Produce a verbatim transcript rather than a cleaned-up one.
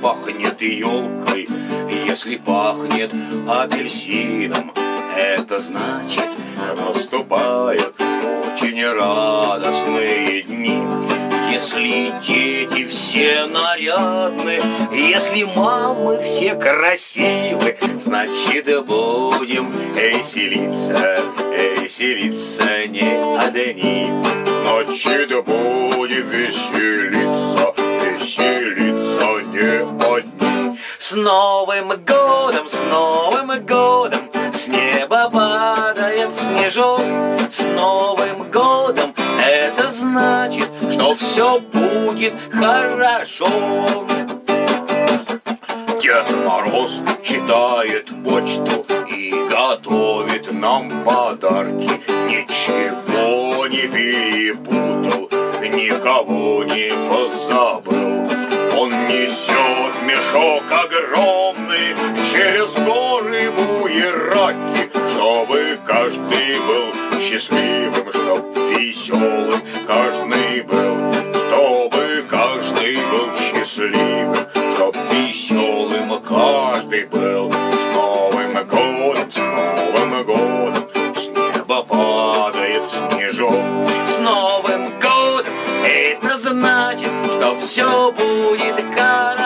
пахнет елкой, если пахнет апельсином, это значит, наступают очень радостные дни. Если дети все нарядны, если мамы все красивы, значит, будем веселиться, веселиться не одни. Значит, будем веселиться, веселиться не одни. С Новым годом, с Новым годом, с неба падает снежок. С Новым годом, это значит, что все будет хорошо. Дед Мороз читает почту и готовит нам подарки. Ничего не перепутал, никого не позабыл. Он несет мешок огромный через горы буераки, чтобы каждый был счастливым, чтоб веселым каждый был, чтобы каждый был счастливым, чтоб веселым каждый был. С Новым годом, с Новым годом, с неба падает снежок. С Новым годом, это значит, что все будет хорошо.